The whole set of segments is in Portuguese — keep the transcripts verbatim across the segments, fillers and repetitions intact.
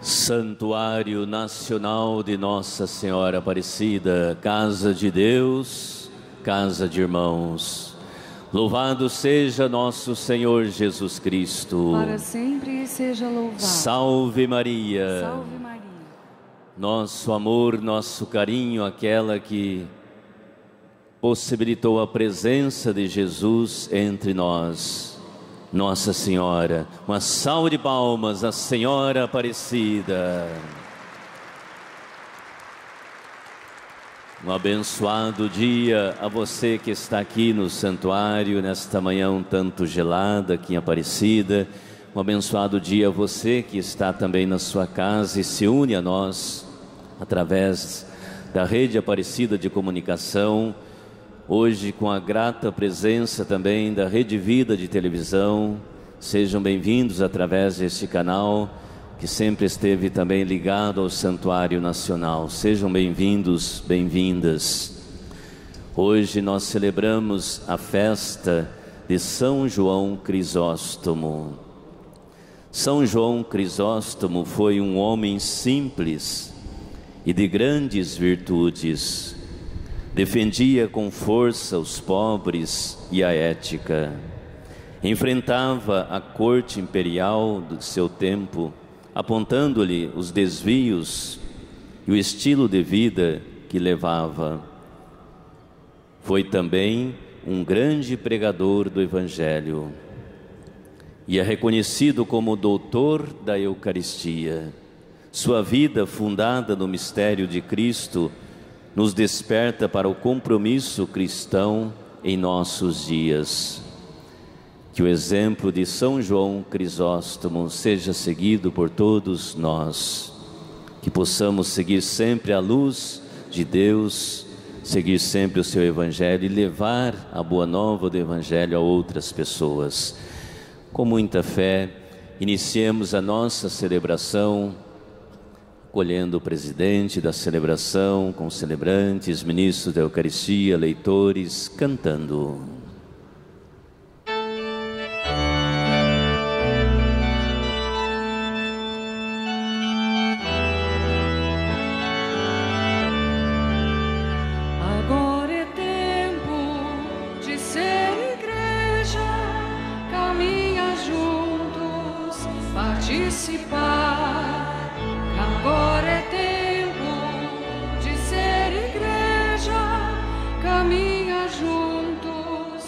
Santuário Nacional de Nossa Senhora Aparecida, casa de Deus, casa de irmãos. Louvado seja nosso Senhor Jesus Cristo. Para sempre seja louvado. Salve Maria. Salve Maria. Nosso amor, nosso carinho, aquela que possibilitou a presença de Jesus entre nós. Nossa Senhora, uma salva de palmas à Senhora Aparecida. Um abençoado dia a você que está aqui no santuário, nesta manhã um tanto gelada aqui em Aparecida. Um abençoado dia a você que está também na sua casa e se une a nós através da Rede Aparecida de Comunicação. Hoje com a grata presença também da Rede Vida de televisão. Sejam bem-vindos através deste canal que sempre esteve também ligado ao Santuário Nacional. Sejam bem-vindos, bem-vindas. Hoje nós celebramos a festa de São João Crisóstomo. São João Crisóstomo foi um homem simples e de grandes virtudes. Defendia com força os pobres e a ética. Enfrentava a corte imperial do seu tempo, apontando-lhe os desvios e o estilo de vida que levava. Foi também um grande pregador do Evangelho e é reconhecido como doutor da Eucaristia. Sua vida, fundada no mistério de Cristo, nos desperta para o compromisso cristão em nossos dias. Que o exemplo de São João Crisóstomo seja seguido por todos nós. Que possamos seguir sempre a luz de Deus, seguir sempre o seu Evangelho e levar a boa nova do Evangelho a outras pessoas. Com muita fé, iniciemos a nossa celebração, acolhendo o presidente da celebração, com os celebrantes, ministros da Eucaristia, leitores, cantando. Agora é tempo de ser igreja, caminhar juntos, participar. Agora é tempo de ser igreja, caminhar juntos,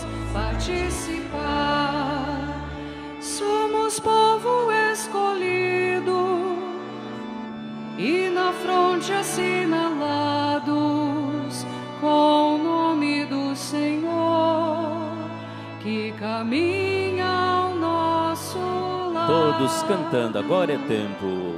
participar. Somos povo escolhido e na fronte assinalados com o nome do Senhor, que caminha ao nosso lado. Todos cantando, agora é tempo.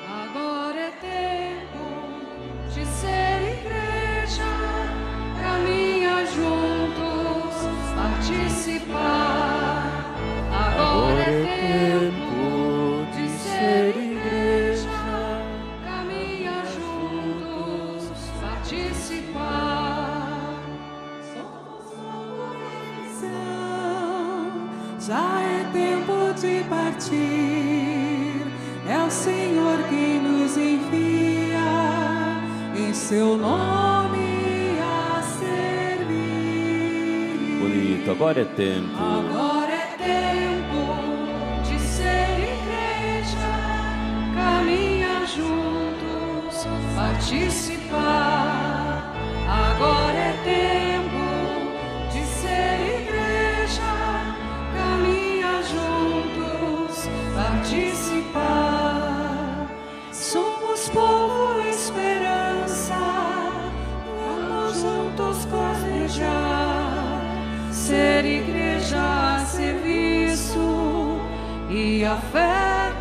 Participar. Agora é tempo de ser igreja, caminhar juntos, participar. Somos uma missão, já é tempo de partir. É o Senhor quem nos envia, em seu nome. Agora é tempo. Agora é tempo de ser igreja, caminhar juntos, participar. Agora é tempo de ser igreja, caminhar juntos, participar. Somos povo esperança, vamos juntos colejar. Ser igreja a serviço e a fé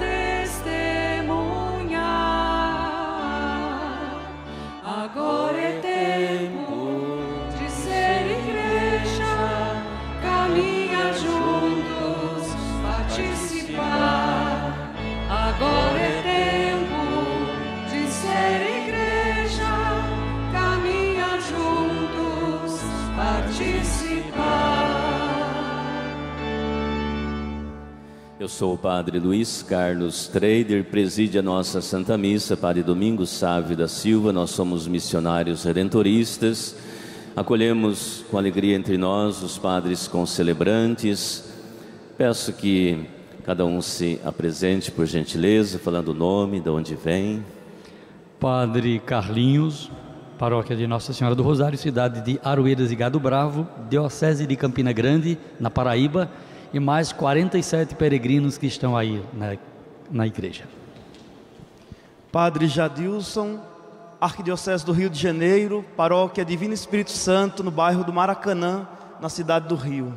testemunhar. Agora é tempo de ser igreja, caminhar juntos, participar. Agora é tempo de ser igreja, caminhar juntos, participar. Eu sou o Padre Luiz Carlos Trader, preside a nossa Santa Missa, Padre Domingos Sávio da Silva. Nós somos missionários redentoristas, acolhemos com alegria entre nós os padres concelebrantes. Peço que cada um se apresente, por gentileza, falando o nome, de onde vem. Padre Carlinhos, paróquia de Nossa Senhora do Rosário, cidade de Aroeiras e Gado Bravo, diocese de Campina Grande, na Paraíba, e mais quarenta e sete peregrinos que estão aí na, na igreja. Padre Jadilson, arquidiocese do Rio de Janeiro, paróquia Divino Espírito Santo, no bairro do Maracanã, na cidade do Rio.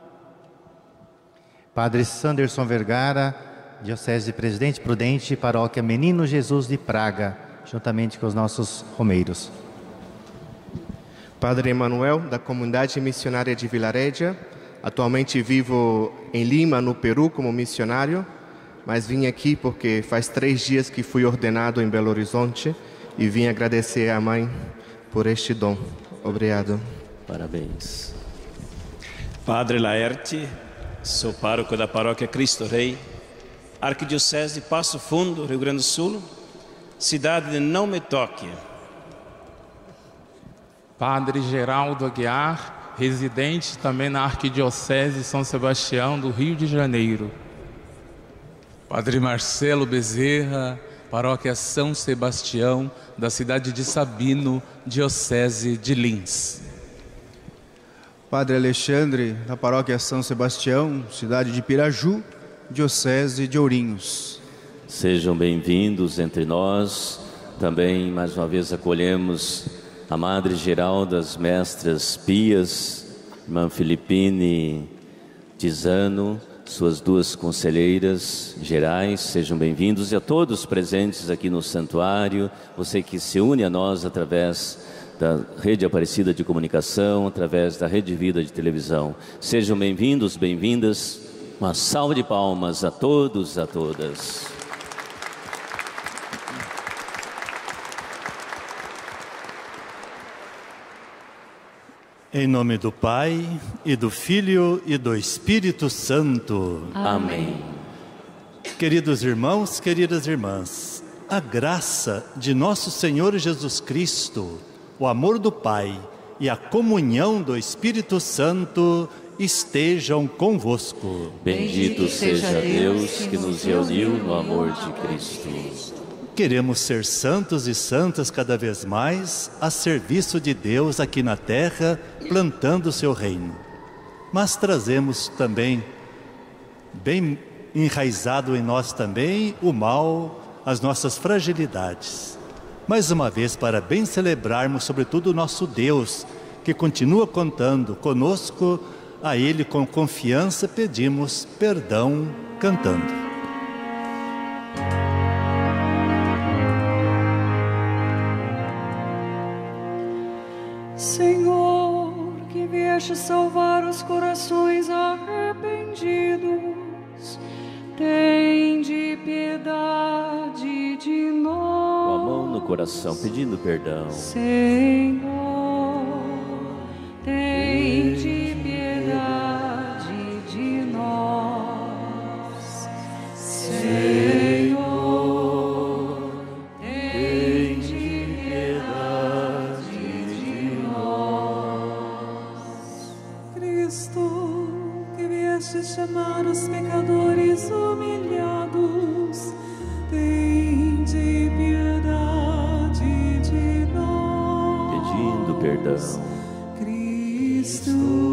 Padre Sanderson Vergara, diocese de Presidente Prudente, paróquia Menino Jesus de Praga, juntamente com os nossos romeiros. Padre Emanuel, da comunidade missionária de Vilaregia. Atualmente vivo em Lima, no Peru, como missionário, mas vim aqui porque faz três dias que fui ordenado em Belo Horizonte e vim agradecer à mãe por este dom. Obrigado. Parabéns. Padre Laerte, sou pároco da paróquia Cristo Rei, arquidiocese de Passo Fundo, Rio Grande do Sul, cidade de Não Me Toque. Padre Geraldo Aguiar, residente também na Arquidiocese de São Sebastião do Rio de Janeiro. Padre Marcelo Bezerra, paróquia São Sebastião, da cidade de Sabino, diocese de Lins. Padre Alexandre, da paróquia São Sebastião, cidade de Piraju, diocese de Ourinhos. Sejam bem-vindos entre nós. Também, mais uma vez, acolhemos a Madre Geral das Mestras Pias, irmã Filipine Tizano, suas duas conselheiras gerais. Sejam bem-vindos, e a todos presentes aqui no santuário, você que se une a nós através da Rede Aparecida de Comunicação, através da Rede Vida de Televisão. Sejam bem-vindos, bem-vindas. Uma salva de palmas a todos, a todas. Em nome do Pai, e do Filho, e do Espírito Santo. Amém. Queridos irmãos, queridas irmãs, a graça de nosso Senhor Jesus Cristo, o amor do Pai e a comunhão do Espírito Santo estejam convosco. Bendito seja Deus que nos reuniu no amor de Cristo. Queremos ser santos e santas cada vez mais a serviço de Deus aqui na terra, plantando o seu reino. Mas trazemos também, bem enraizado em nós também, o mal, as nossas fragilidades. Mais uma vez, para bem celebrarmos sobretudo o nosso Deus, que continua contando conosco, a Ele com confiança pedimos perdão cantando. Senhor, que vieste salvar os corações arrependidos, tende piedade de nós. Com a mão no coração, pedindo perdão. Senhor, tende piedade de nós. Senhor, chamar os pecadores humilhados, tende piedade de nós. Pedindo perdão. Cristo,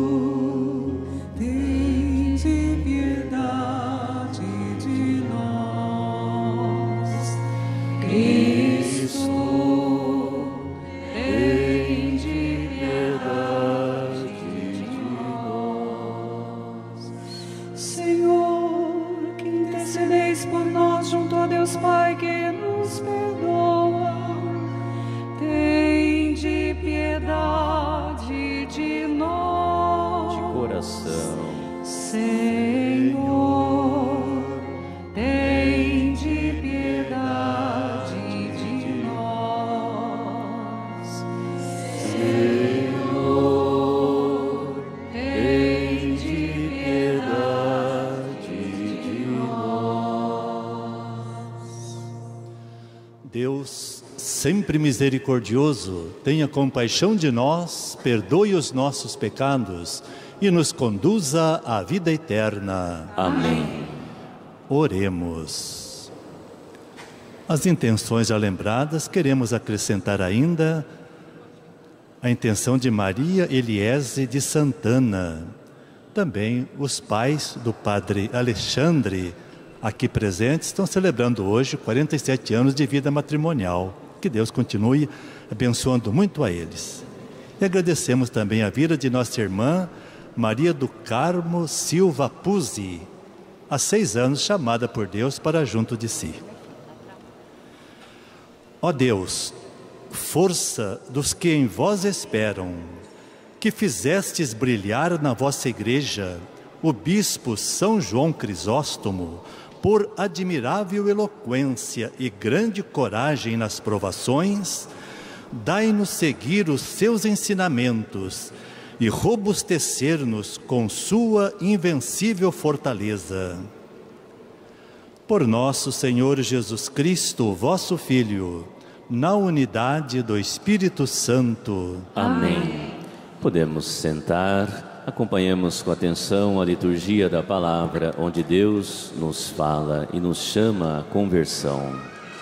tende piedade de nós. Cristo, tende piedade de nós. Senhor, que intercedeis por nós junto a Deus Pai que nos perdoa, tende piedade de nós. De coração. Senhor, tende piedade de nós. Senhor, tende piedade de nós. Deus, sempre misericordioso, tenha compaixão de nós, perdoe os nossos pecados e nos conduza à vida eterna. Amém. Oremos. As intenções já lembradas, queremos acrescentar ainda a intenção de Maria Eliese de Santana. Também os pais do padre Alexandre, aqui presentes, estão celebrando hoje quarenta e sete anos de vida matrimonial. Que Deus continue abençoando muito a eles. E agradecemos também a vida de nossa irmã Maria do Carmo Silva Puzzi, há seis anos chamada por Deus para junto de si. Ó Deus, força dos que em vós esperam, que fizestes brilhar na vossa igreja o bispo São João Crisóstomo, por admirável eloquência e grande coragem nas provações, dai-nos seguir os seus ensinamentos e robustecer-nos com sua invencível fortaleza. Por nosso Senhor Jesus Cristo, vosso Filho, na unidade do Espírito Santo. Amém. Podemos sentar. Acompanhemos com atenção a liturgia da palavra, onde Deus nos fala e nos chama à conversão.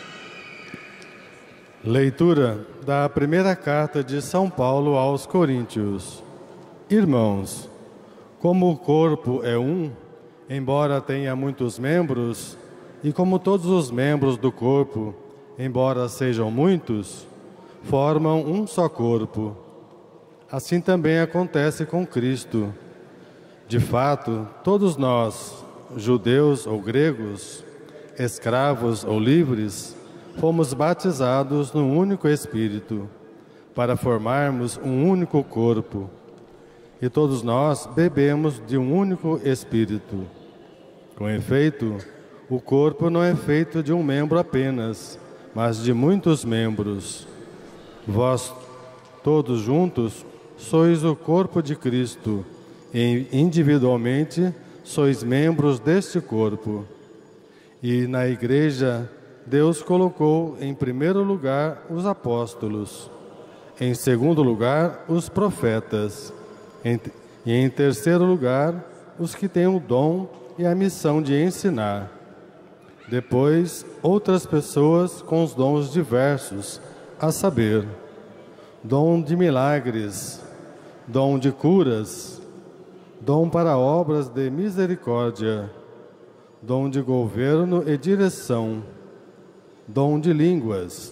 Leitura da primeira carta de São Paulo aos Coríntios. Irmãos, como o corpo é um, embora tenha muitos membros, e como todos os membros do corpo, embora sejam muitos, formam um só corpo. Assim também acontece com Cristo. De fato, todos nós, judeus ou gregos, escravos ou livres, fomos batizados num único Espírito, para formarmos um único corpo. E todos nós bebemos de um único Espírito. Com efeito, o corpo não é feito de um membro apenas, mas de muitos membros. Vós, todos juntos, sois o corpo de Cristo, e individualmente sois membros deste corpo. E na igreja, Deus colocou em primeiro lugar os apóstolos, em segundo lugar os profetas, em, e em terceiro lugar os que têm o dom e a missão de ensinar. Depois, outras pessoas com os dons diversos, a saber, dom de milagres, dom de curas, dom para obras de misericórdia, dom de governo e direção, dom de línguas.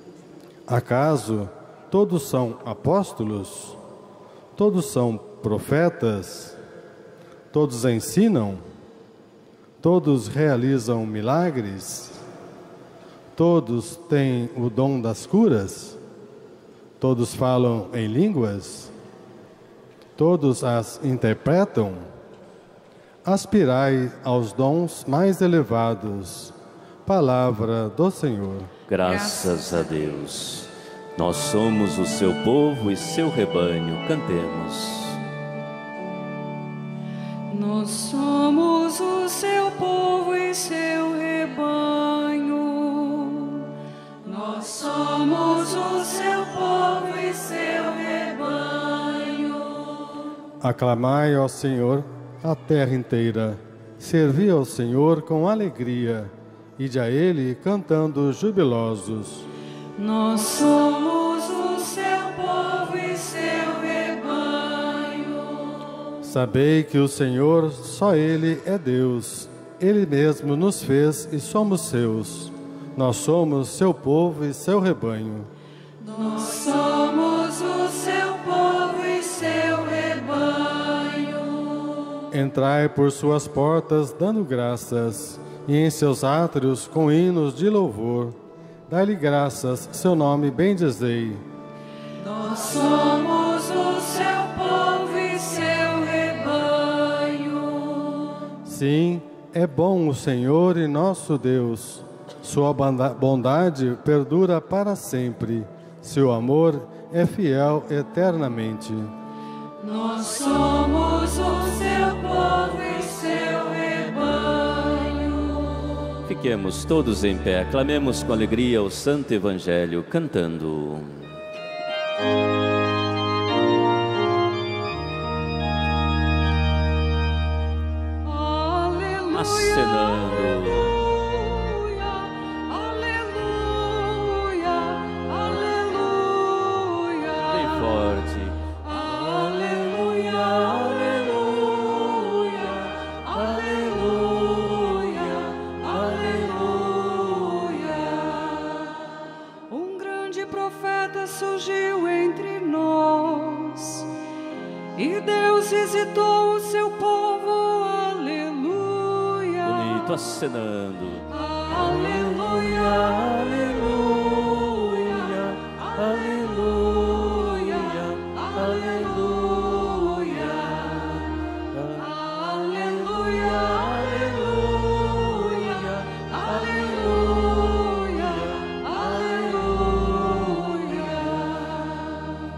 Acaso todos são apóstolos? Todos são profetas? Todos ensinam? Todos realizam milagres? Todos têm o dom das curas? Todos falam em línguas? Todos as interpretam? Aspirai aos dons mais elevados. Palavra do Senhor. Graças a Deus. Nós somos o seu povo e seu rebanho. Cantemos. Nós somos o seu povo e seu rebanho. Nós somos o seu povo e seu rebanho. Aclamai ao Senhor a terra inteira. Servi ao Senhor com alegria. Ide a Ele cantando jubilosos. Nós somos o seu povo e seu rebanho. Sabei que o Senhor, só Ele é Deus. Ele mesmo nos fez e somos seus. Nós somos seu povo e seu rebanho. Nós somos o seu povo e seu rebanho. Entrai por suas portas dando graças, e em seus átrios com hinos de louvor. Dai-lhe graças, seu nome bendizei. Nós somos o seu povo e seu rebanho. Sim, é bom o Senhor e nosso Deus. Sua bondade perdura para sempre. Seu amor é fiel eternamente. Nós somos o seu povo e seu rebanho. Fiquemos todos em pé, aclamemos com alegria o Santo Evangelho, cantando. Aleluia, Acenando. aleluia, aleluia. Bem forte. Aleluia, aleluia, aleluia, aleluia. Um grande profeta surgiu entre nós e Deus visitou o seu povo. Aleluia. Bonito, acenando. Aleluia, aleluia, aleluia, aleluia, aleluia, aleluia, aleluia, aleluia.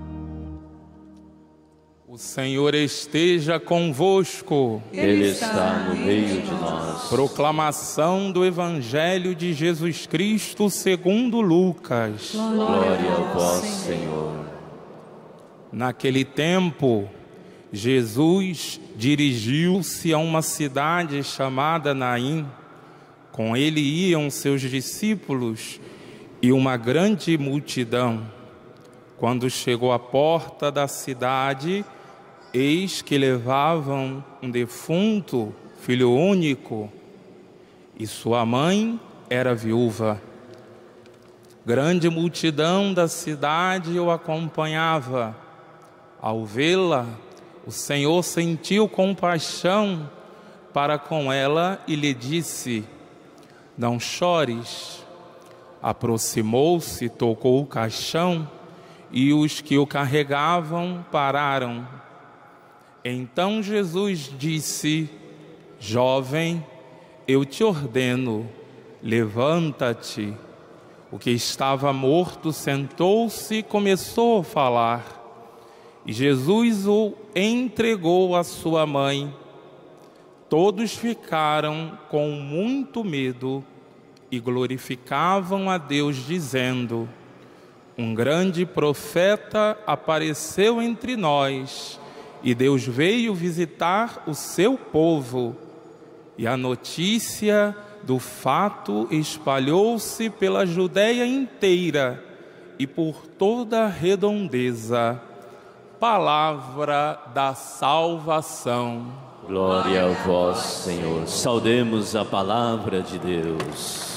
O Senhor esteja convosco. Ele está no meio de nós. Proclamação do Evangelho de Jesus Cristo segundo Lucas. Glória a vós, Senhor. Naquele tempo, Jesus dirigiu-se a uma cidade chamada Naim. Com ele iam seus discípulos e uma grande multidão. Quando chegou à porta da cidade, eis que levavam um defunto, filho único, e sua mãe era viúva. Grande multidão da cidade o acompanhava. Ao vê-la, o Senhor sentiu compaixão para com ela e lhe disse: não chores. Aproximou-se, tocou o caixão, e os que o carregavam pararam. Então Jesus disse: jovem, eu te ordeno, levanta-te. O que estava morto sentou-se e começou a falar. E Jesus o entregou à sua mãe. Todos ficaram com muito medo e glorificavam a Deus, dizendo: um grande profeta apareceu entre nós, e Deus veio visitar o seu povo. E a notícia do fato espalhou-se pela Judeia inteira e por toda a redondeza. Palavra da salvação. Glória a vós, Senhor. Saudemos a palavra de Deus.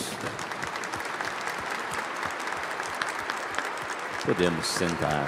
Podemos sentar.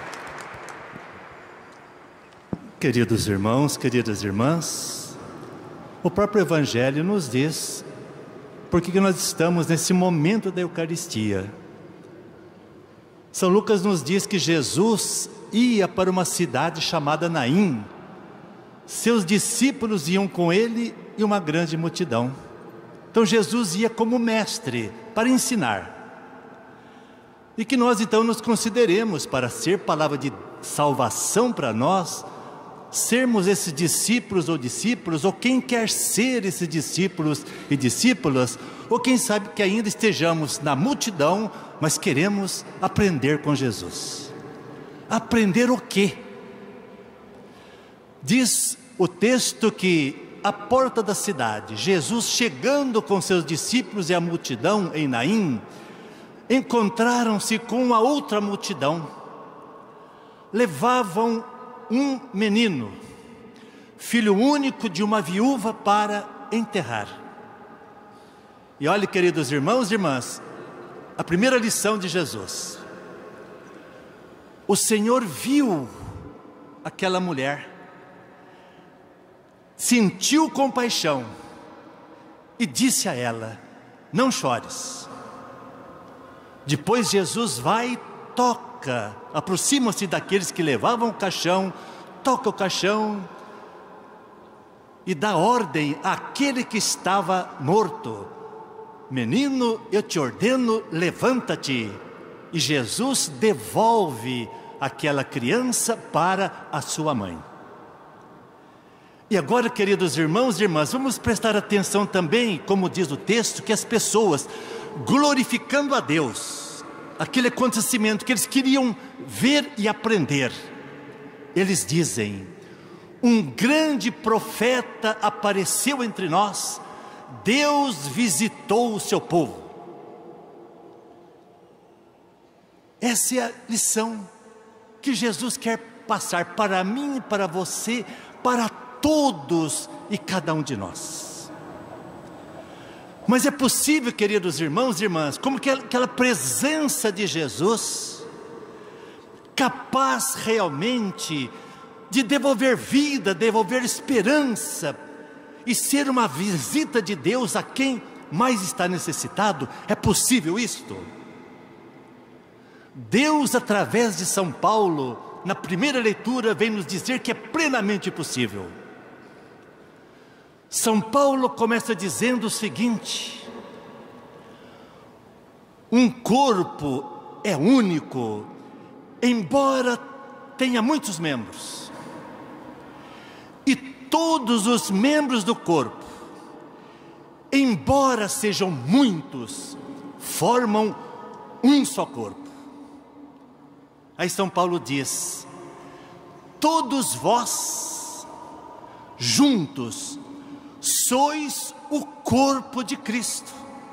Queridos irmãos, queridas irmãs, o próprio Evangelho nos diz por que nós estamos nesse momento da Eucaristia. São Lucas nos diz que Jesus ia para uma cidade chamada Naim. Seus discípulos iam com ele e uma grande multidão. Então Jesus ia como mestre para ensinar. E que nós então nos consideremos, para ser palavra de salvação para nós, sermos esses discípulos ou discípulos, ou quem quer ser esses discípulos e discípulas, ou quem sabe que ainda estejamos na multidão, mas queremos aprender com Jesus. Aprender o quê? Diz o texto que à porta da cidade, Jesus chegando com seus discípulos e a multidão em Naim, encontraram-se com uma outra multidão. Levavam um menino, filho único de uma viúva, para enterrar. E olhe, queridos irmãos e irmãs, a primeira lição de Jesus. O Senhor viu aquela mulher, sentiu compaixão e disse a ela: não chores. Depois Jesus vai e toca, aproxima-se daqueles que levavam o caixão, toca o caixão e dá ordem àquele que estava morto: menino, eu te ordeno, levanta-te. E Jesus devolve aquela criança para a sua mãe. E agora, queridos irmãos e irmãs, vamos prestar atenção também, como diz o texto, que as pessoas, glorificando a Deus, aquele acontecimento que eles queriam ver e aprender, eles dizem: um grande profeta apareceu entre nós, Deus visitou o seu povo. Essa é a lição que Jesus quer passar para mim e para você, para todos e cada um de nós. Mas é possível, queridos irmãos e irmãs, como que aquela presença de Jesus, capaz realmente de devolver vida, devolver esperança, e ser uma visita de Deus a quem mais está necessitado? É possível isto? Deus, através de São Paulo, na primeira leitura, vem nos dizer que é plenamente possível. São Paulo começa dizendo o seguinte: um corpo é único, embora tenha muitos membros, e todos os membros do corpo, embora sejam muitos, formam um só corpo. Aí São Paulo diz: todos vós, juntos, sois o corpo de Cristo.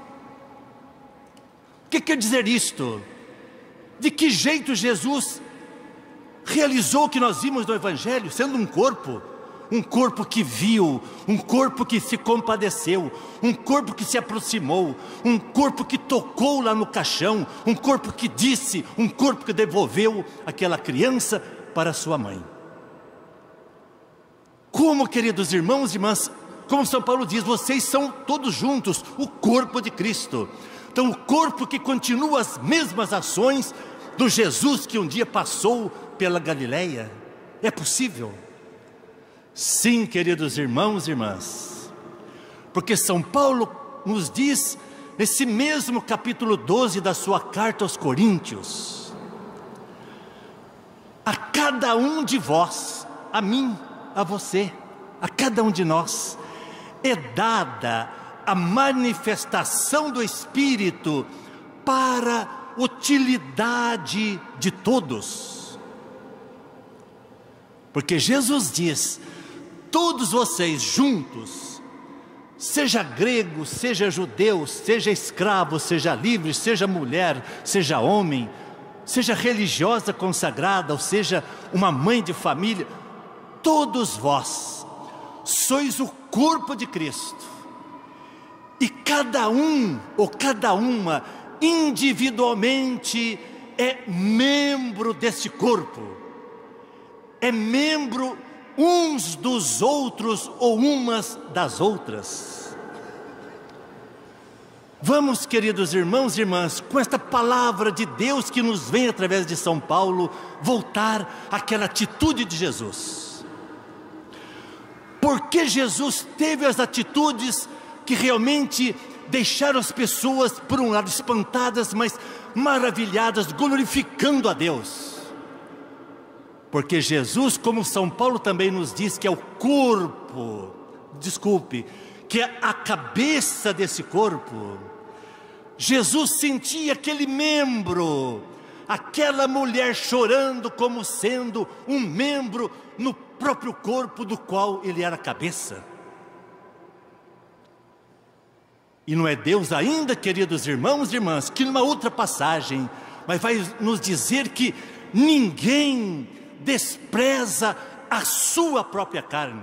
O que quer dizer isto? De que jeito Jesus realizou o que nós vimos no Evangelho, sendo um corpo? Um corpo que viu, um corpo que se compadeceu, um corpo que se aproximou, um corpo que tocou lá no caixão, um corpo que disse, um corpo que devolveu aquela criança para sua mãe. Como, queridos irmãos e irmãs, como São Paulo diz, vocês são todos juntos o corpo de Cristo. Então, o corpo que continua as mesmas ações do Jesus que um dia passou pela Galileia. É possível? Sim, queridos irmãos e irmãs, porque São Paulo nos diz, nesse mesmo capítulo doze da sua carta aos Coríntios: a cada um de vós, a mim, a você, a cada um de nós, é dada a manifestação do Espírito para utilidade de todos. Porque Jesus diz: todos vocês juntos, seja grego, seja judeu, seja escravo, seja livre, seja mulher, seja homem, seja religiosa consagrada, ou seja uma mãe de família, todos vós sois o corpo de Cristo, e cada um ou cada uma individualmente é membro desse corpo, é membro uns dos outros ou umas das outras. Vamos, queridos irmãos e irmãs, com esta palavra de Deus que nos vem através de São Paulo, voltar àquela atitude de Jesus. Porque Jesus teve as atitudes que realmente deixaram as pessoas, por um lado, espantadas, mas maravilhadas, glorificando a Deus. Porque Jesus, como São Paulo também nos diz, que é o corpo, desculpe, que é a cabeça desse corpo. Jesus sentia aquele membro, aquela mulher chorando como sendo um membro no próprio corpo do qual ele era a cabeça. E não é Deus ainda, queridos irmãos e irmãs, que numa outra passagem, mas vai nos dizer que ninguém despreza a sua própria carne.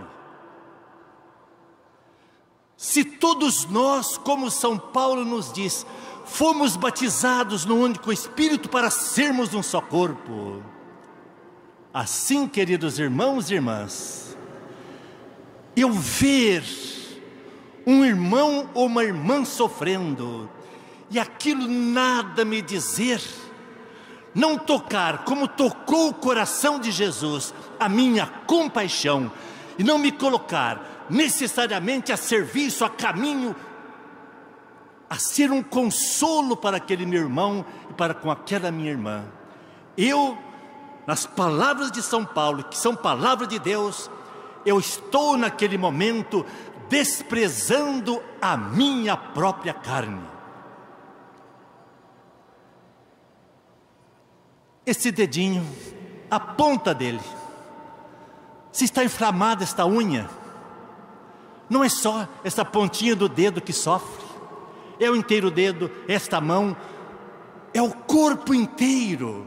Se todos nós, como São Paulo nos diz, fomos batizados no único Espírito para sermos um só corpo, assim, queridos irmãos e irmãs, eu ver um irmão ou uma irmã sofrendo, e aquilo nada me dizer, não tocar como tocou o coração de Jesus a minha compaixão, e não me colocar necessariamente a serviço, a caminho, a ser um consolo para aquele meu irmão e para com aquela minha irmã. Eu, nas palavras de São Paulo, que são palavras de Deus, eu estou naquele momento desprezando a minha própria carne. Esse dedinho, a ponta dele, se está inflamada esta unha, não é só essa pontinha do dedo que sofre, é o inteiro dedo, esta mão, é o corpo inteiro.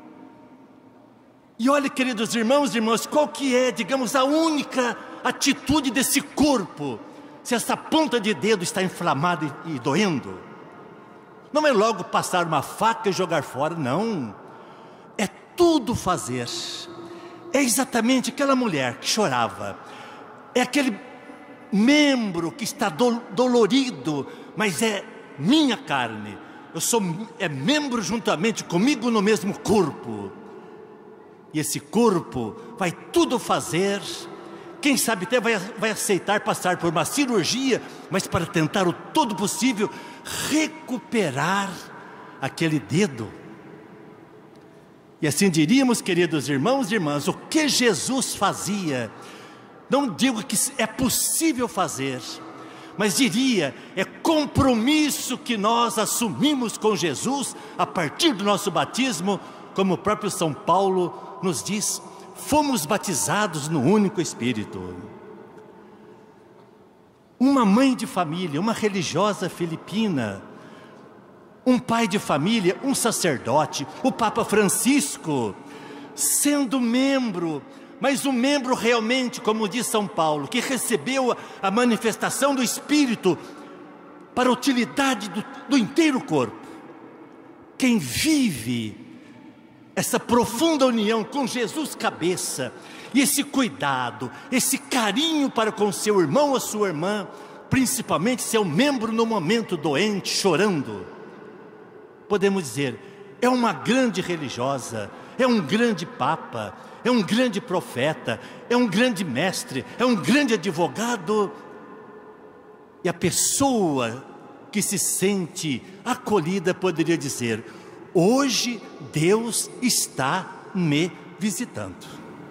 E olha, queridos irmãos e irmãs, qual que é, digamos, a única atitude desse corpo, se essa ponta de dedo está inflamada e, e doendo? Não é logo passar uma faca e jogar fora, não. É tudo fazer. É exatamente aquela mulher que chorava, é aquele membro que está do, dolorido, mas é minha carne, eu sou é membro juntamente comigo no mesmo corpo, e esse corpo vai tudo fazer, quem sabe até vai, vai aceitar passar por uma cirurgia, mas para tentar o todo possível recuperar aquele dedo. E assim diríamos, queridos irmãos e irmãs, o que Jesus fazia, não digo que é possível fazer, mas diria, é compromisso que nós assumimos com Jesus, a partir do nosso batismo, como o próprio São Paulo nos diz, fomos batizados no único Espírito. Uma mãe de família, uma religiosa filipina, um pai de família, um sacerdote, o Papa Francisco, sendo membro, mas um membro realmente, como diz São Paulo, que recebeu a manifestação do Espírito para a utilidade do, do inteiro corpo. Quem vive essa profunda união com Jesus cabeça, e esse cuidado, esse carinho para com seu irmão ou sua irmã, principalmente seu membro no momento doente, chorando, podemos dizer, é uma grande religiosa, é um grande papa, é um grande profeta, é um grande mestre, é um grande advogado. E a pessoa que se sente acolhida poderia dizer, hoje Deus está me visitando.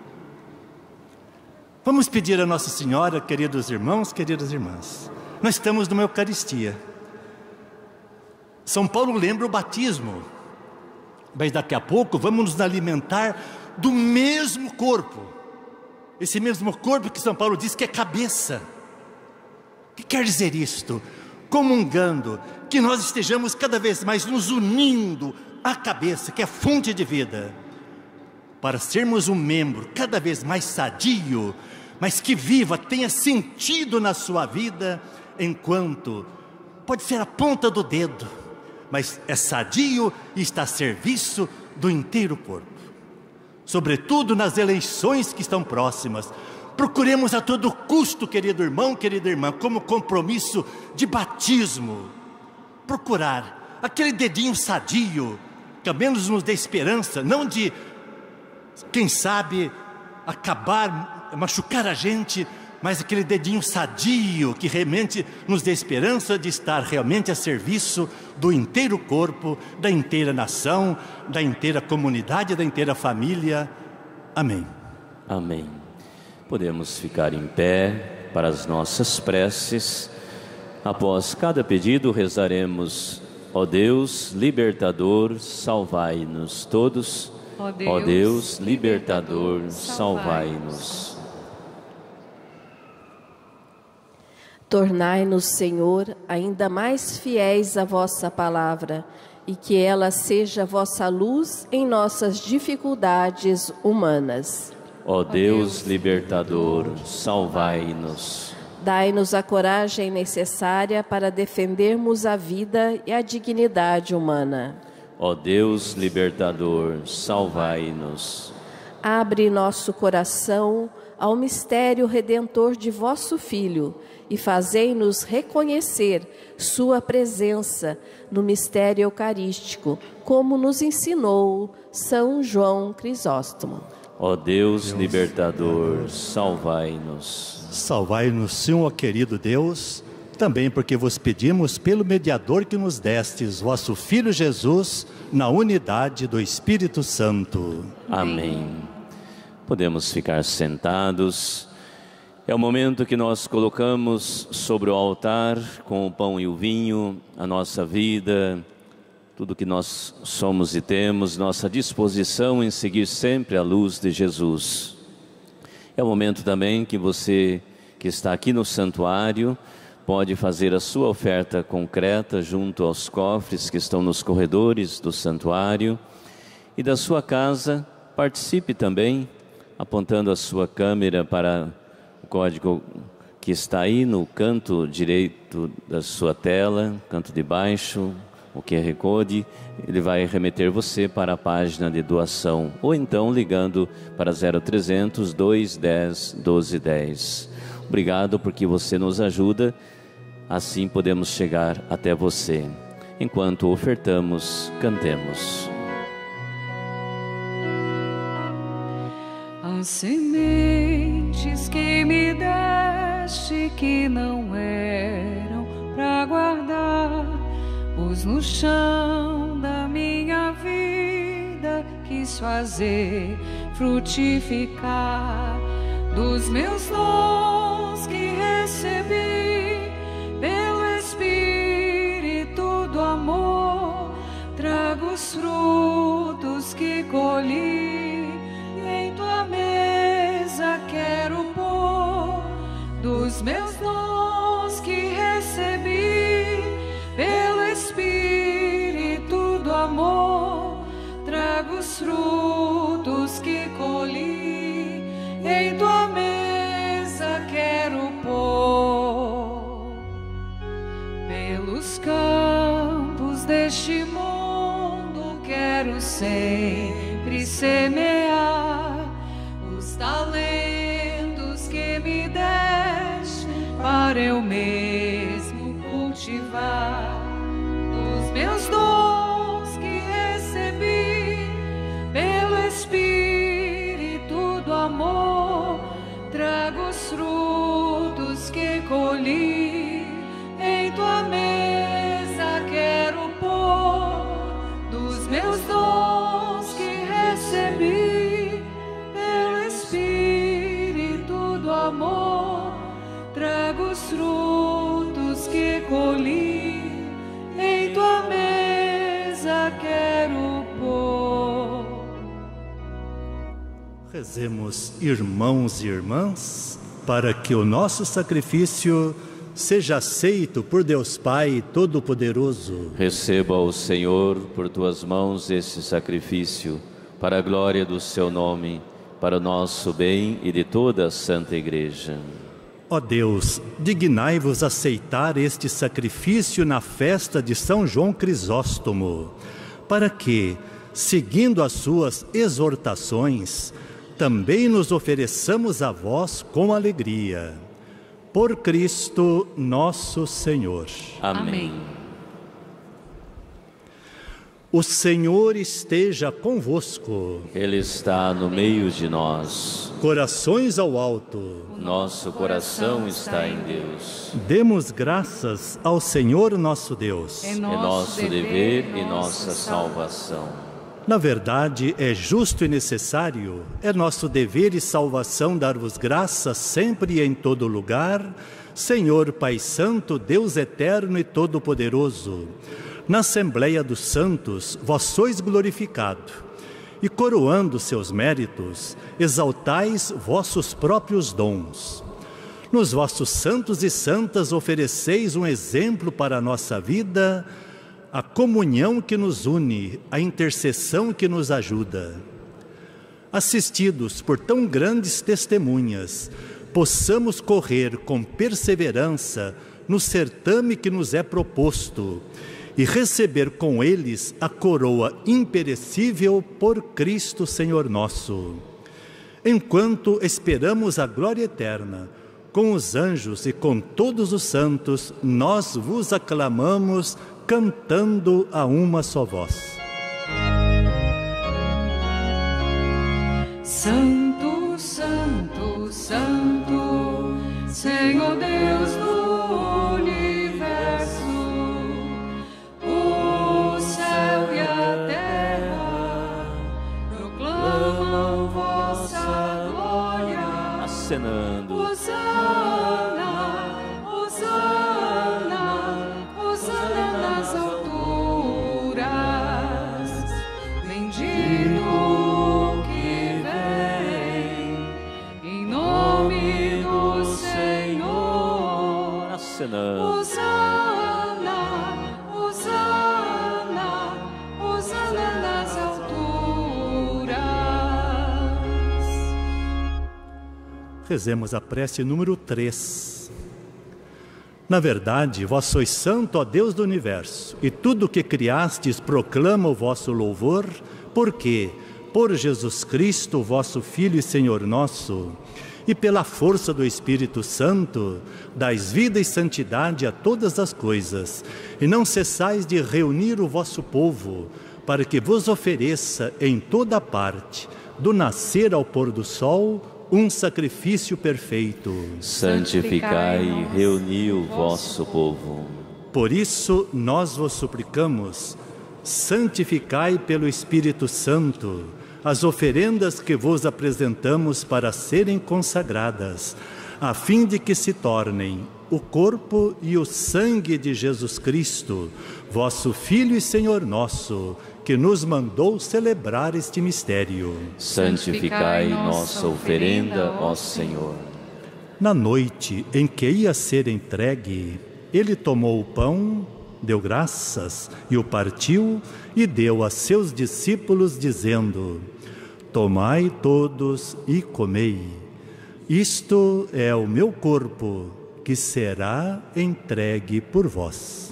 Vamos pedir a Nossa Senhora, queridos irmãos, queridas irmãs, nós estamos numa Eucaristia. São Paulo lembra o batismo, mas daqui a pouco vamos nos alimentar do mesmo corpo, esse mesmo corpo que São Paulo diz que é cabeça. O que quer dizer isto? Comungando, que nós estejamos cada vez mais nos unindo à cabeça, que é fonte de vida, para sermos um membro cada vez mais sadio, mas que viva, tenha sentido na sua vida, enquanto pode ser a ponta do dedo, mas é sadio e está a serviço do inteiro corpo. Sobretudo nas eleições que estão próximas, procuremos a todo custo, querido irmão, querida irmã, como compromisso de batismo, procurar aquele dedinho sadio, que ao menos nos dê esperança, não de, quem sabe, acabar, machucar a gente, mas aquele dedinho sadio, que realmente nos dê esperança de estar realmente a serviço do inteiro corpo, da inteira nação, da inteira comunidade, da inteira família. Amém. Amém. Podemos ficar em pé para as nossas preces. Após cada pedido rezaremos: ó Deus libertador, salvai-nos todos. Ó Deus, ó Deus libertador, salvai-nos. Tornai-nos, Senhor, ainda mais fiéis à vossa palavra, e que ela seja vossa luz em nossas dificuldades humanas. Ó Deus libertador, salvai-nos. Dai-nos a coragem necessária para defendermos a vida e a dignidade humana. Ó Deus libertador, salvai-nos. Abre nosso coração ao mistério redentor de vosso Filho e fazei-nos reconhecer sua presença no mistério eucarístico, como nos ensinou São João Crisóstomo. Ó Deus libertador, salvai-nos. Salvai-nos, Senhor querido Deus, também porque vos pedimos pelo mediador que nos destes, vosso Filho Jesus, na unidade do Espírito Santo. Amém. Podemos ficar sentados É o momento que nós colocamos sobre o altar, com o pão e o vinho, a nossa vida, tudo que nós somos e temos, nossa disposição em seguir sempre a luz de Jesus. É o momento também que você que está aqui no santuário pode fazer a sua oferta concreta junto aos cofres que estão nos corredores do santuário. E da sua casa, participe também, apontando a sua câmera para o código que está aí no canto direito da sua tela, canto de baixo, o Q R Code. Ele vai remeter você para a página de doação, ou então ligando para zero trezentos, dois dez, doze dez. Obrigado porque você nos ajuda, assim podemos chegar até você. Enquanto ofertamos, cantemos. As sementes que me deste que não eram pra guardar, pus no chão da minha vida, quis fazer frutificar dos meus dons que recebi pelo Espírito do amor. Trago os frutos que colhi, em tua mesa quero pôr dos meus dons que recebi pelo Espírito do amor. Trago os frutos que colhi, em tua mesa quero pôr. Pelos campos deste mundo quero sempre semear os talentos que me deste para eu mesmo cultivar. Dos meus dons que recebi pelo Espírito do amor, trago os frutos que colhi, em tua mesa quero pôr. Dos meus dons que recebi pelo Espírito do amor, trago os frutos que colhi, em tua mesa quero pôr. Rezemos, irmãos e irmãs, para que o nosso sacrifício seja aceito por Deus Pai Todo-Poderoso. Receba o Senhor por tuas mãos esse sacrifício, para a glória do seu nome, para o nosso bem e de toda a Santa Igreja. Ó Deus, dignai-vos aceitar este sacrifício na festa de São João Crisóstomo, para que, seguindo as suas exortações, também nos ofereçamos a vós com alegria. Por Cristo nosso Senhor. Amém. O Senhor esteja convosco. Ele está no meio de nós. Corações ao alto. Nosso coração está em Deus. Demos graças ao Senhor nosso Deus. É nosso dever e nossa salvação. Na verdade, é justo e necessário, é nosso dever e salvação dar-vos graças sempre e em todo lugar, Senhor Pai Santo, Deus eterno e todo-poderoso. Na Assembleia dos Santos, vós sois glorificado, e coroando seus méritos, exaltais vossos próprios dons. Nos vossos santos e santas ofereceis um exemplo para a nossa vida, a comunhão que nos une, a intercessão que nos ajuda. Assistidos por tão grandes testemunhas, possamos correr com perseverança no certame que nos é proposto e receber com eles a coroa imperecível por Cristo Senhor nosso. Enquanto esperamos a glória eterna, com os anjos e com todos os santos, nós vos aclamamos, cantando a uma só voz. Santo, Santo, Santo, Senhor Deus do universo, o céu e a terra proclamam vossa glória. Acenando. Hosana Rezemos a prece número três. Na verdade, vós sois santo, ó Deus do universo, e tudo o que criastes proclama o vosso louvor, porque, por Jesus Cristo, vosso Filho e Senhor nosso, e pela força do Espírito Santo, dais vida e santidade a todas as coisas, e não cessais de reunir o vosso povo, para que vos ofereça em toda parte, do nascer ao pôr do sol, um sacrifício perfeito. Santificai e reuni o vosso povo. Por isso, nós vos suplicamos, santificai pelo Espírito Santo as oferendas que vos apresentamos para serem consagradas, a fim de que se tornem o corpo e o sangue de Jesus Cristo, vosso Filho e Senhor nosso, que nos mandou celebrar este mistério. Santificai nossa oferenda, ó Senhor. Na noite em que ia ser entregue, ele tomou o pão, deu graças e o partiu e deu a seus discípulos, dizendo: tomai todos e comei. Isto é o meu corpo, que será entregue por vós.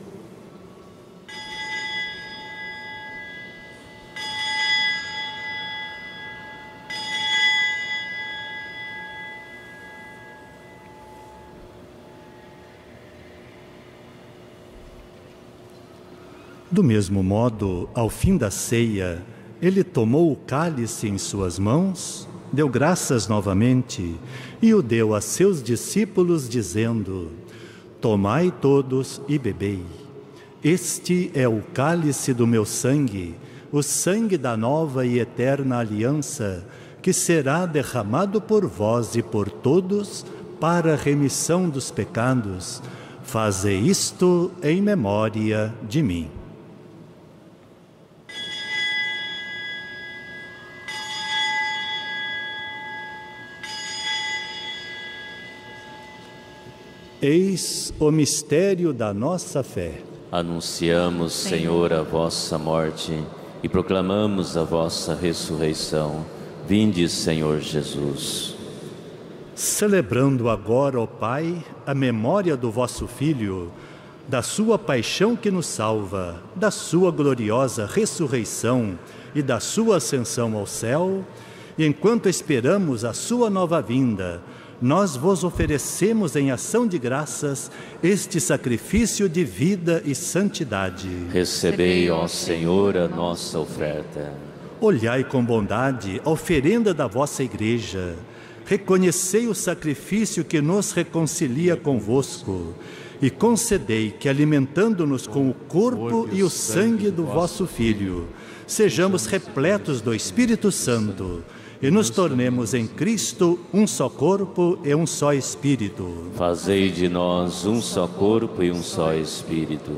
Do mesmo modo, ao fim da ceia, ele tomou o cálice em suas mãos, deu graças novamente e o deu a seus discípulos, dizendo: tomai todos e bebei. Este é o cálice do meu sangue, o sangue da nova e eterna aliança, que será derramado por vós e por todos para a remissão dos pecados. Fazei isto em memória de mim. Eis o mistério da nossa fé. Anunciamos, Senhor, a vossa morte e proclamamos a vossa ressurreição. Vinde, Senhor Jesus. Celebrando agora, ó Pai, a memória do vosso Filho, da sua paixão que nos salva, da sua gloriosa ressurreição e da sua ascensão ao céu, e enquanto esperamos a sua nova vinda, nós vos oferecemos em ação de graças este sacrifício de vida e santidade. Recebei, ó Senhor, a nossa oferta. Olhai com bondade a oferenda da vossa Igreja. Reconhecei o sacrifício que nos reconcilia convosco e concedei que, alimentando-nos com o corpo e o sangue do vosso Filho, sejamos repletos do Espírito Santo e nos tornemos em Cristo um só corpo e um só Espírito. Fazei de nós um só corpo e um só Espírito.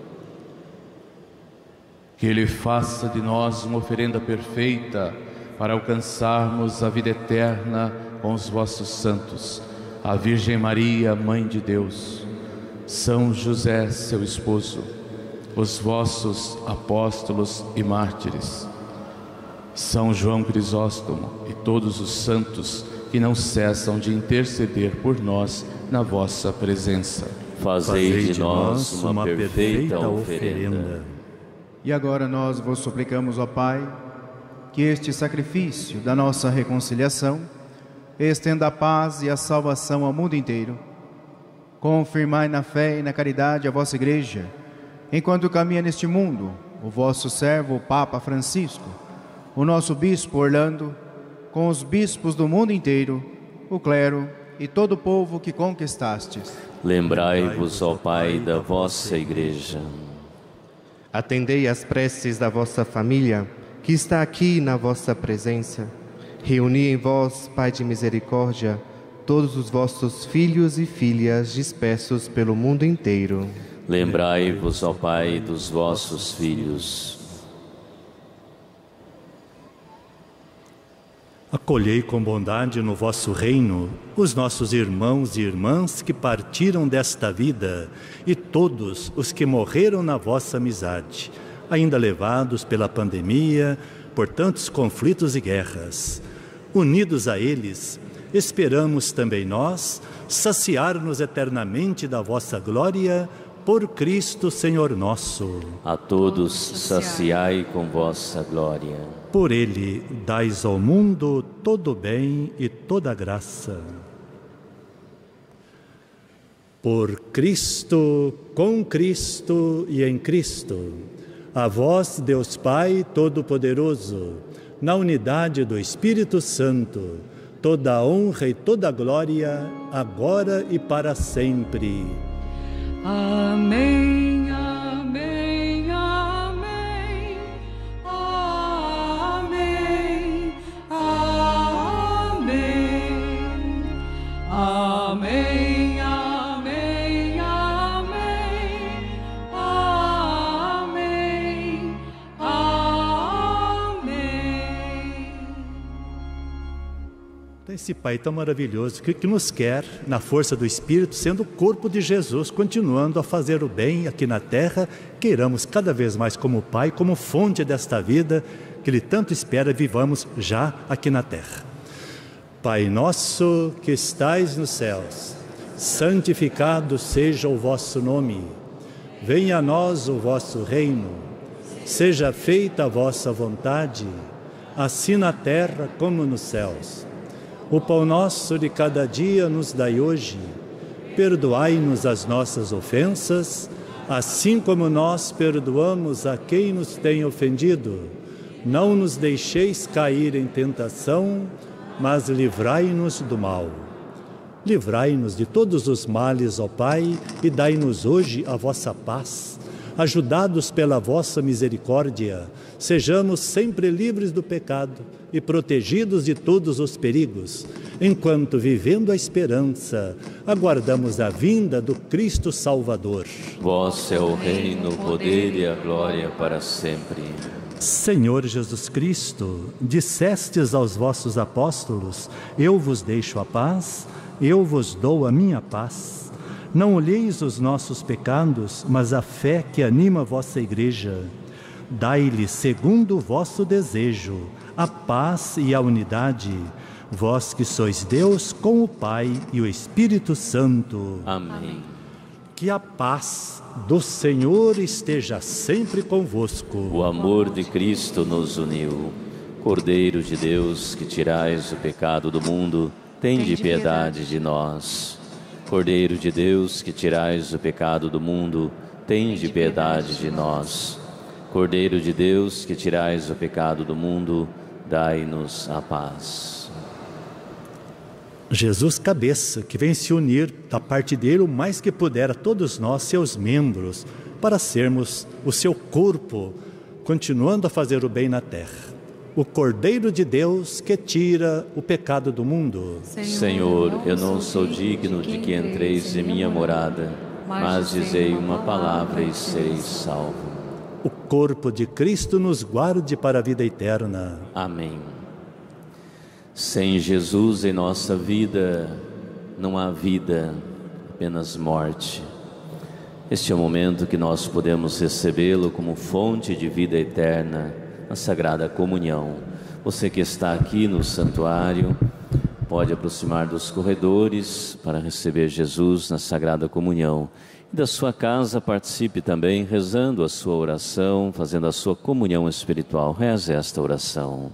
Que Ele faça de nós uma oferenda perfeita para alcançarmos a vida eterna com os vossos santos, a Virgem Maria, Mãe de Deus, São José, seu esposo, os vossos apóstolos e mártires, São João Crisóstomo e todos os santos que não cessam de interceder por nós na vossa presença. Fazei de nós uma perfeita oferenda. E agora nós vos suplicamos, ó Pai, que este sacrifício da nossa reconciliação estenda a paz e a salvação ao mundo inteiro. Confirmai na fé e na caridade a vossa Igreja, enquanto caminha neste mundo o vosso servo, o Papa Francisco, o nosso Bispo Orlando, com os bispos do mundo inteiro, o clero e todo o povo que conquistastes. Lembrai-vos, ó Pai, da vossa Igreja. Atendei às preces da vossa família, que está aqui na vossa presença. Reuni em vós, Pai de misericórdia, todos os vossos filhos e filhas dispersos pelo mundo inteiro. Lembrai-vos, ó Pai, dos vossos filhos. Acolhei com bondade no vosso reino os nossos irmãos e irmãs que partiram desta vida e todos os que morreram na vossa amizade, ainda levados pela pandemia, por tantos conflitos e guerras. Unidos a eles, esperamos também nós saciar-nos eternamente da vossa glória, por Cristo Senhor nosso. A todos saciai com vossa glória. Por Ele dais ao mundo todo o bem e toda a graça. Por Cristo, com Cristo e em Cristo, a vós, Deus Pai Todo-Poderoso, na unidade do Espírito Santo, toda a honra e toda a glória, agora e para sempre. Amém, amém, amém, amém, amém, amém, amém, amém, amém, amém. Esse Pai tão maravilhoso que, que nos quer, na força do Espírito, sendo o corpo de Jesus, continuando a fazer o bem aqui na terra, queiramos cada vez mais como Pai, como fonte desta vida, que Ele tanto espera, vivamos já aqui na terra. Pai nosso que estais nos céus, santificado seja o vosso nome. Venha a nós o vosso reino. Seja feita a vossa vontade, assim na terra como nos céus. O pão nosso de cada dia nos dai hoje. Perdoai-nos as nossas ofensas, assim como nós perdoamos a quem nos tem ofendido. Não nos deixeis cair em tentação, mas livrai-nos do mal. Livrai-nos de todos os males, ó Pai, e dai-nos hoje a vossa paz. Ajudados pela vossa misericórdia, sejamos sempre livres do pecado e protegidos de todos os perigos, enquanto, vivendo a esperança, aguardamos a vinda do Cristo Salvador. Vosso é o reino, o poder e a glória para sempre. Senhor Jesus Cristo, dissestes aos vossos apóstolos: eu vos deixo a paz, eu vos dou a minha paz. Não olheis os nossos pecados, mas a fé que anima a vossa igreja. Dai-lhe, segundo o vosso desejo, a paz e a unidade, vós que sois Deus com o Pai e o Espírito Santo. Amém. Que a paz do Senhor esteja sempre convosco. O amor de Cristo nos uniu. Cordeiro de Deus, que tirais o pecado do mundo, tende piedade de nós. Cordeiro de Deus, que tirais o pecado do mundo, tende piedade de nós. Cordeiro de Deus, que tirais o pecado do mundo, dai-nos a paz. Jesus, cabeça, que vem se unir da parte dele o mais que puder a todos nós, seus membros, para sermos o seu corpo, continuando a fazer o bem na terra. O Cordeiro de Deus que tira o pecado do mundo. Senhor, eu não sou digno de que entreis em minha morada, mas dizei uma palavra e sereis salvo. O corpo de Cristo nos guarde para a vida eterna. Amém. Sem Jesus em nossa vida, não há vida, apenas morte. Este é o momento que nós podemos recebê-lo como fonte de vida eterna, na Sagrada Comunhão. Você que está aqui no santuário, pode aproximar dos corredores para receber Jesus na Sagrada Comunhão. E da sua casa, participe também rezando a sua oração, fazendo a sua comunhão espiritual. Reze esta oração.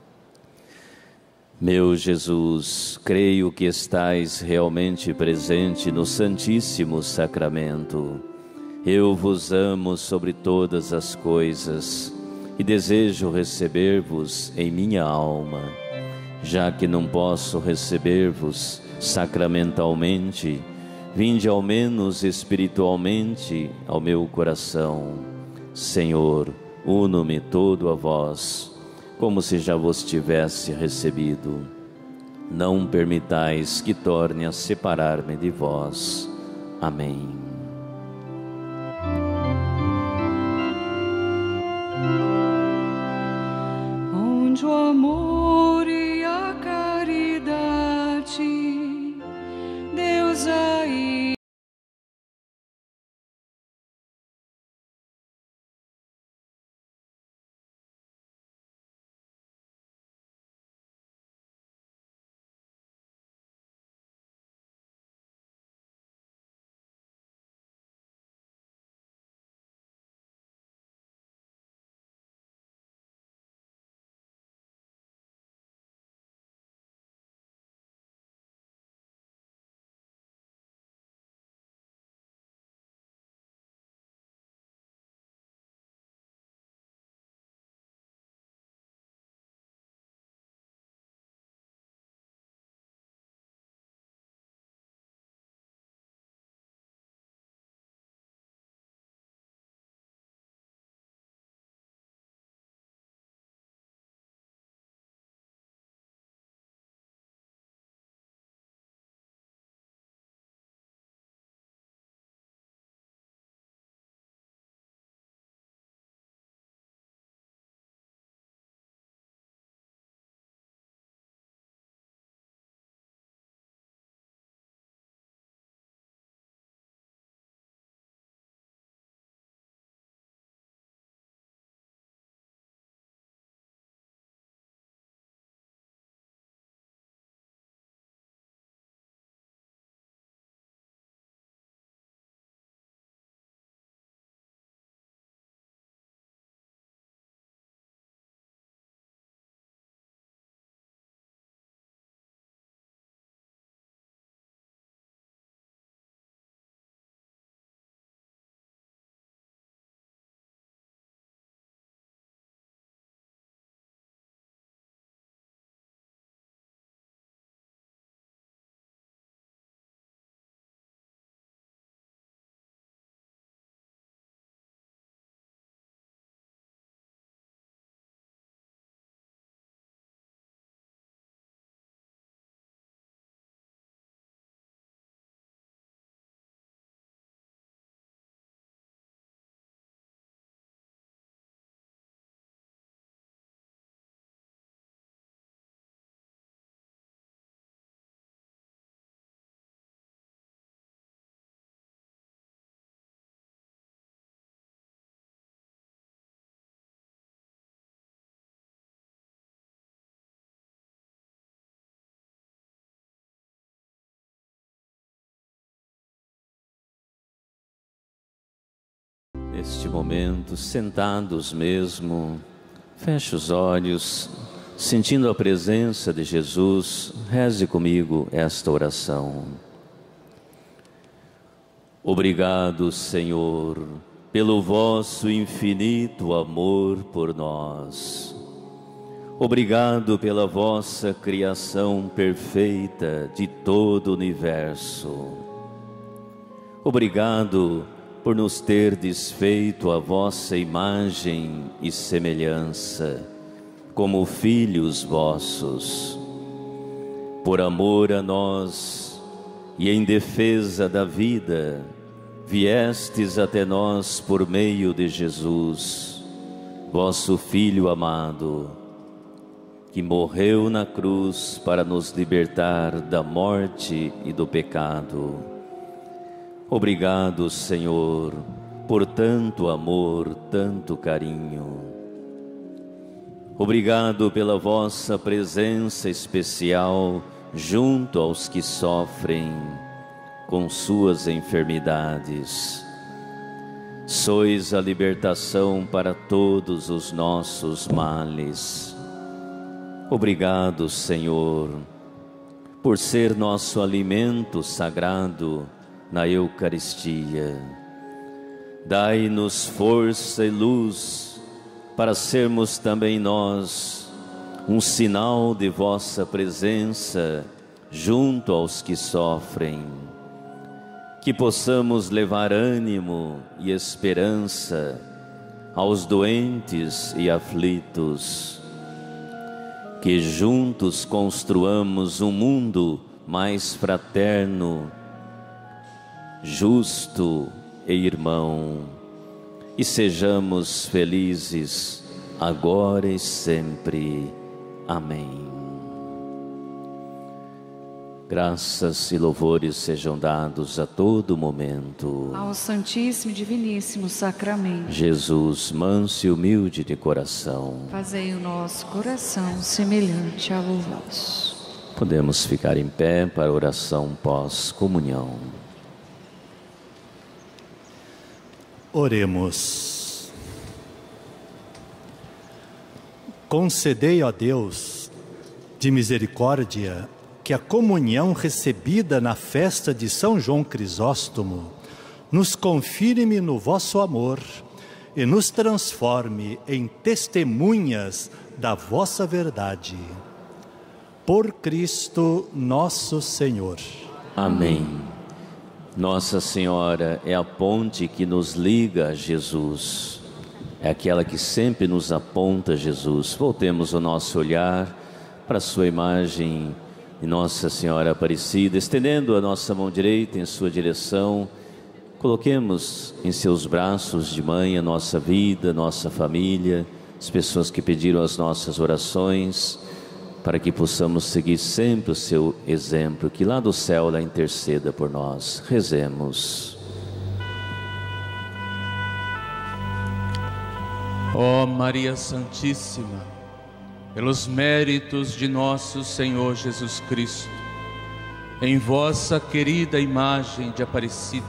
Meu Jesus, creio que estais realmente presente no Santíssimo Sacramento. Eu vos amo sobre todas as coisas e desejo receber-vos em minha alma. Já que não posso receber-vos sacramentalmente, vinde ao menos espiritualmente ao meu coração. Senhor, uno-me todo a vós, como se já vos tivesse recebido. Não permitais que torne a separar-me de vós. Amém. Onde o amor e Neste momento, sentados mesmo, feche os olhos, sentindo a presença de Jesus, reze comigo esta oração. Obrigado, Senhor, pelo vosso infinito amor por nós. Obrigado pela vossa criação perfeita de todo o universo. Obrigado por nos ter desfeito a vossa imagem e semelhança, como filhos vossos. Por amor a nós e em defesa da vida, viestes até nós por meio de Jesus, vosso Filho amado, que morreu na cruz para nos libertar da morte e do pecado. Obrigado, Senhor, por tanto amor, tanto carinho. Obrigado pela vossa presença especial junto aos que sofrem com suas enfermidades. Sois a libertação para todos os nossos males. Obrigado, Senhor, por ser nosso alimento sagrado na Eucaristia. Dai-nos força e luz para sermos também nós um sinal de vossa presença junto aos que sofrem. Que possamos levar ânimo e esperança aos doentes e aflitos. Que juntos construamos um mundo mais fraterno, justo e irmão, e sejamos felizes agora e sempre. Amém. Graças e louvores sejam dados a todo momento ao Santíssimo e Diviníssimo Sacramento. Jesus, manso e humilde de coração, fazei o nosso coração semelhante ao vosso. Podemos ficar em pé para a oração pós-comunhão. Oremos. Concedei, ó Deus, de misericórdia, que a comunhão recebida na festa de São João Crisóstomo nos confirme no vosso amor e nos transforme em testemunhas da vossa verdade. Por Cristo nosso Senhor. Amém. Nossa Senhora é a ponte que nos liga a Jesus, é aquela que sempre nos aponta a Jesus. Voltemos o nosso olhar para a sua imagem de Nossa Senhora Aparecida, estendendo a nossa mão direita em sua direção. Coloquemos em seus braços de mãe a nossa vida, nossa família, as pessoas que pediram as nossas orações, para que possamos seguir sempre o seu exemplo, que lá do céu ela interceda por nós. Rezemos. Ó Maria Santíssima, pelos méritos de nosso Senhor Jesus Cristo, em vossa querida imagem de Aparecida,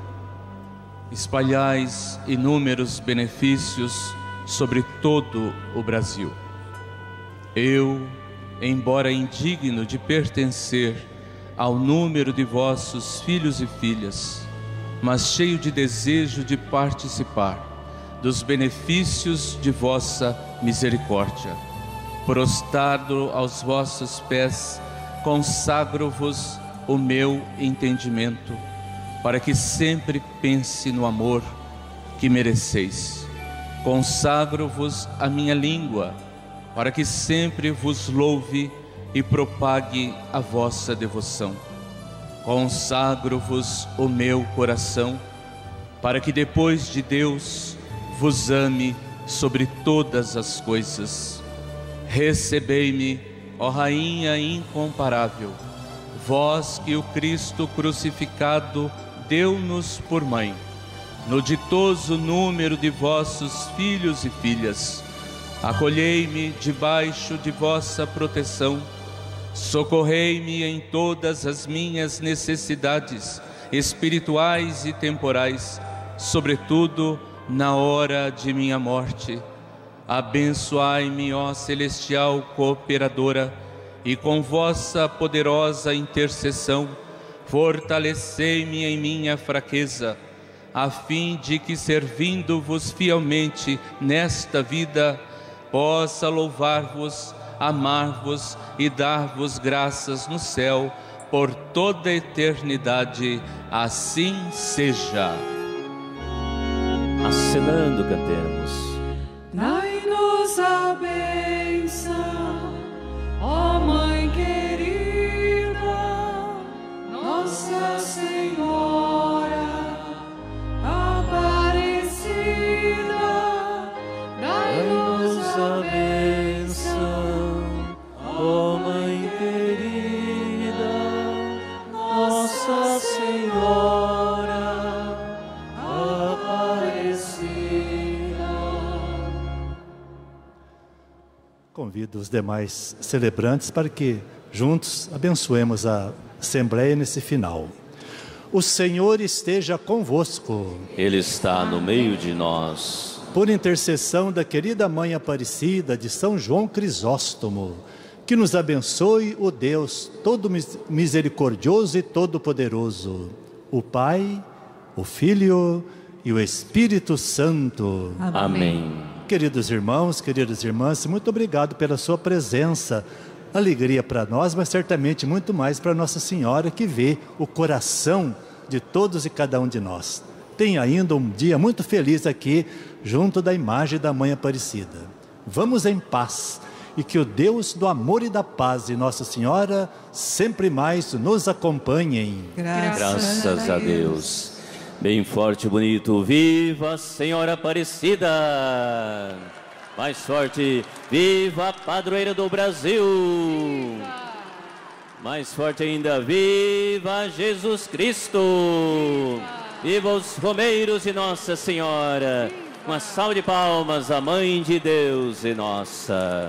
espalhais inúmeros benefícios sobre todo o Brasil. Eu, embora indigno de pertencer ao número de vossos filhos e filhas, mas cheio de desejo de participar dos benefícios de vossa misericórdia, prostrado aos vossos pés, consagro-vos o meu entendimento, para que sempre pense no amor que mereceis. Consagro-vos a minha língua, para que sempre vos louve e propague a vossa devoção. Consagro-vos o meu coração, para que depois de Deus vos ame sobre todas as coisas. Recebei-me, ó Rainha incomparável, vós que o Cristo crucificado deu-nos por mãe, no ditoso número de vossos filhos e filhas. Acolhei-me debaixo de vossa proteção, socorrei-me em todas as minhas necessidades espirituais e temporais, sobretudo na hora de minha morte. Abençoai-me, ó celestial cooperadora, e com vossa poderosa intercessão, fortalecei-me em minha fraqueza, a fim de que, servindo-vos fielmente nesta vida, possa louvar-vos, amar-vos e dar-vos graças no céu por toda a eternidade. Assim seja. Acenando, cantemos. Dai-nos a bênção, ó Mãe querida, Nossa Senhora Aparecida. Dai-nos a bênção, ó Mãe querida, Nossa Senhora Aparecida. Convido os demais celebrantes para que juntos abençoemos a Assembleia nesse final. O Senhor esteja convosco. Ele está no meio de nós. Por intercessão da querida Mãe Aparecida de São João Crisóstomo, que nos abençoe o Deus todo misericordioso e todo-poderoso, o Pai, o Filho e o Espírito Santo. Amém. Queridos irmãos, queridas irmãs, muito obrigado pela sua presença. Alegria para nós, mas certamente muito mais para Nossa Senhora, que vê o coração de todos e cada um de nós. Tenha ainda um dia muito feliz aqui, junto da imagem da Mãe Aparecida. Vamos em paz, e que o Deus do amor e da paz e Nossa Senhora sempre mais nos acompanhem. Graças, Graças a Deus. Deus. Bem forte e bonito. Viva a Senhora Aparecida! Mais forte. Viva a Padroeira do Brasil! Viva! Mais forte ainda. Viva Jesus Cristo! Viva, Viva os romeiros e Nossa Senhora! Viva! Uma salva de palmas à Mãe de Deus e nossa.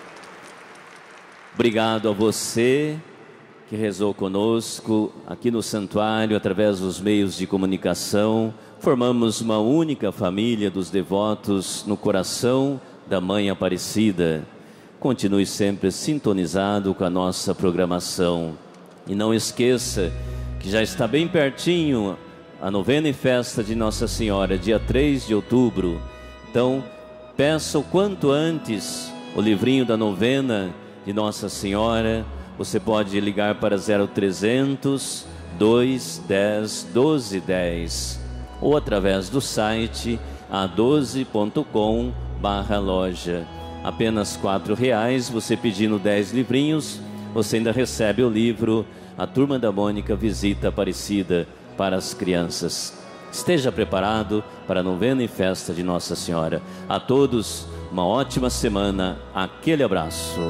Obrigado a você que rezou conosco aqui no santuário, através dos meios de comunicação. Formamos uma única família dos devotos no coração da Mãe Aparecida. Continue sempre sintonizado com a nossa programação. E não esqueça que já está bem pertinho a novena e festa de Nossa Senhora, dia três de outubro. Então, peça o quanto antes o livrinho da novena de Nossa Senhora. Você pode ligar para zero trezentos, dois, dez, doze, dez ou através do site a doze ponto com barra loja. Apenas quatro reais, você pedindo dez livrinhos, você ainda recebe o livro A Turma da Mônica Visita Aparecida para as crianças. Esteja preparado para a novena e festa de Nossa Senhora. A todos, uma ótima semana. Aquele abraço.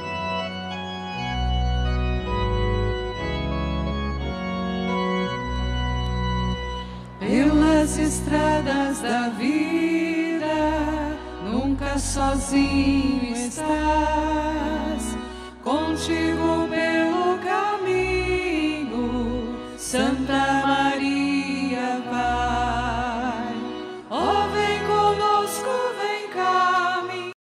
Pelas estradas da vida, nunca sozinho estás. Contigo pelo caminho, Santa